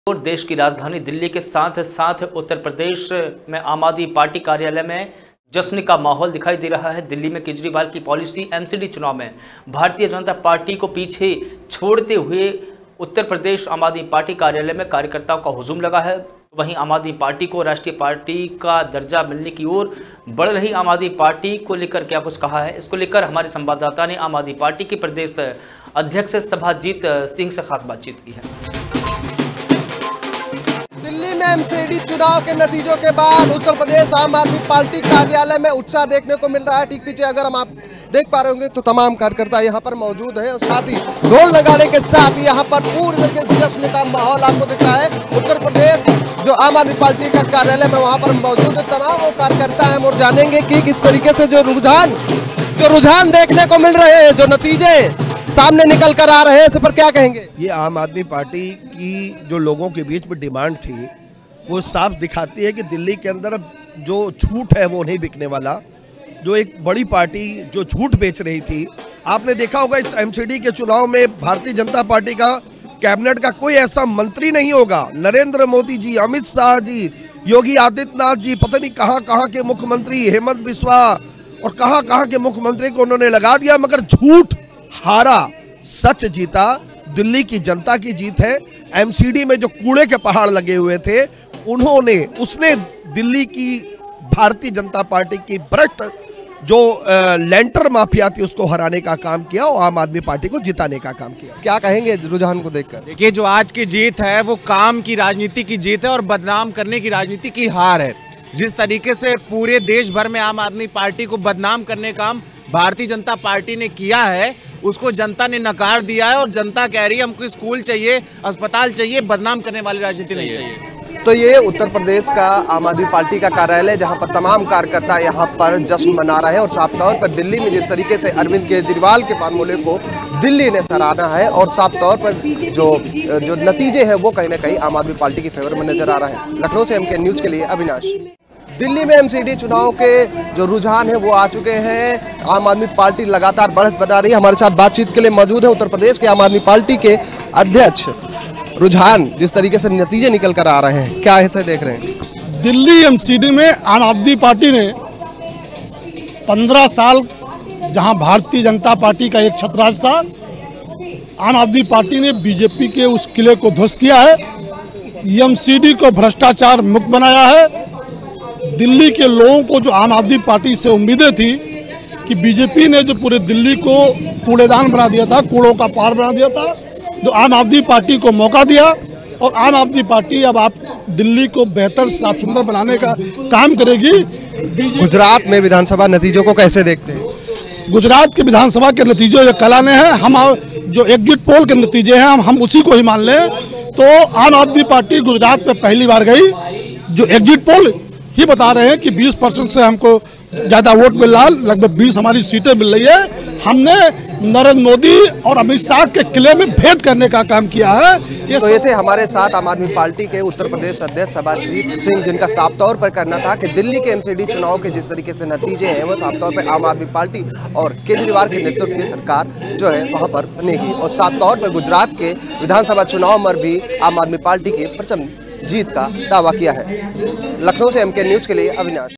और देश की राजधानी दिल्ली के साथ साथ उत्तर प्रदेश में आम आदमी पार्टी कार्यालय में जश्न का माहौल दिखाई दे रहा है। दिल्ली में केजरीवाल की पॉलिसी एमसीडी चुनाव में भारतीय जनता पार्टी को पीछे छोड़ते हुए उत्तर प्रदेश आम आदमी पार्टी कार्यालय में कार्यकर्ताओं का हुजूम लगा है। वहीं आम आदमी पार्टी को राष्ट्रीय पार्टी का दर्जा मिलने की ओर बढ़ रही आम आदमी पार्टी को लेकर क्या कुछ कहा है, इसको लेकर हमारे संवाददाता ने आम आदमी पार्टी के प्रदेश अध्यक्ष सभाजीत सिंह से खास बातचीत की है। दिल्ली में एमसीडी चुनाव के नतीजों के बाद उत्तर प्रदेश आम आदमी पार्टी कार्यालय में उत्साह देखने को मिल रहा है। ठीक पीछे अगर हम आप देख पा रहे होंगे तो तमाम कार्यकर्ता यहाँ पर मौजूद हैं और साथ ही ढोल नगाड़े के साथ ही यहाँ पर पूरी तरीके से जश्न का माहौल आपको दिख रहा है। उत्तर प्रदेश जो आम आदमी पार्टी का कार्यालय में वहाँ पर मौजूद है तमाम वो कार्यकर्ता हैं और जानेंगे कि किस तरीके से जो रुझान देखने को मिल रहे हैं, जो नतीजे सामने निकल कर आ रहे हैं, इस पर क्या कहेंगे। ये आम आदमी पार्टी की जो लोगों के बीच में डिमांड थी वो साफ दिखाती है कि दिल्ली के अंदर जो छूट है वो नहीं बिकने वाला। जो एक बड़ी पार्टी जो छूट बेच रही थी, आपने देखा होगा इस एमसीडी के चुनाव में भारतीय जनता पार्टी का कैबिनेट का कोई ऐसा मंत्री नहीं होगा। नरेंद्र मोदी जी, अमित शाह जी, योगी आदित्यनाथ जी, पता नहीं कहाँ के मुख्यमंत्री, हेमंत बिस्वा और कहाँ के मुख्यमंत्री को उन्होंने लगा दिया, मगर झूठ हारा, सच जीता। दिल्ली की जनता की जीत है। एमसीडी में जो कूड़े के पहाड़ लगे हुए थे उसने दिल्ली की भारतीय जनता पार्टी की भ्रष्ट जो लेंटर माफिया थी उसको हराने का काम किया और आम आदमी पार्टी को जिताने का काम किया। क्या कहेंगे रुझान को देखकर। देखिए, जो आज की जीत है वो काम की राजनीति की जीत है और बदनाम करने की राजनीति की हार है। जिस तरीके से पूरे देश भर में आम आदमी पार्टी को बदनाम करने का काम भारतीय जनता पार्टी ने किया है, उसको जनता ने नकार दिया है और जनता कह रही है हमको स्कूल चाहिए, अस्पताल चाहिए, बदनाम करने वाली राजनीति नहीं चाहिए। तो ये उत्तर प्रदेश का आम आदमी पार्टी का कार्यालय जहां पर तमाम कार्यकर्ता यहां पर जश्न मना रहे हैं और साफ तौर पर दिल्ली में जिस तरीके से अरविंद केजरीवाल के फार्मूले को दिल्ली ने सराहना है और साफ तौर पर जो नतीजे हैं वो कहीं ना कहीं आम आदमी पार्टी के फेवर में नजर आ रहा है। लखनऊ से MK न्यूज के लिए अविनाश। दिल्ली में एमसीडी चुनाव के जो रुझान है वो आ चुके हैं। आम आदमी पार्टी लगातार बढ़त बना रही है। हमारे साथ बातचीत के लिए मौजूद है उत्तर प्रदेश के आम आदमी पार्टी के अध्यक्ष। रुझान जिस तरीके से नतीजे निकल कर आ रहे हैं, क्या ऐसे देख रहे हैं। दिल्ली एमसीडी में आम आदमी पार्टी ने 15 साल जहां भारतीय जनता पार्टी का एक छत्रराज था, आम आदमी पार्टी ने बीजेपी के उस किले को ध्वस्त किया है, एमसीडी को भ्रष्टाचार मुक्त बनाया है। दिल्ली के लोगों को जो आम आदमी पार्टी से उम्मीदें थी कि बीजेपी ने जो पूरे दिल्ली को कूड़ेदान बना दिया था, कूड़ों का पहाड़ बना दिया था, जो आम आदमी पार्टी को मौका दिया और आम आदमी पार्टी अब आप दिल्ली को बेहतर साफ सुंदर बनाने का काम करेगी। गुजरात में विधानसभा नतीजों को कैसे देखते हैं। गुजरात के विधानसभा के नतीजे जो कल आने हैं, हम जो एग्जिट पोल के नतीजे हैं हम उसी को ही मान लें तो आम आदमी पार्टी गुजरात में पहली बार गई। जो एग्जिट पोल ही बता रहे हैं कि 20% से हमको ज्यादा वोट मिल रहा है, लगभग 20 हमारी सीटें मिल रही है। हमने नरेंद्र मोदी और अमित शाह के किले में भेद करने का काम किया है। ये थे हमारे साथ आम आदमी पार्टी के उत्तर प्रदेश अध्यक्ष सभाजीत सिंह, जिनका साफ तौर पर कहना था कि दिल्ली के एमसीडी चुनाव के जिस तरीके से नतीजे हैं वो साफ तौर पर आम आदमी पार्टी और केजरीवाल के नेतृत्व की सरकार जो है वहाँ पर बनेगी और साफ तौर पर गुजरात के विधानसभा चुनाव में भी आम आदमी पार्टी की प्रचंड जीत का दावा किया है। लखनऊ से MK न्यूज के लिए अविनाश।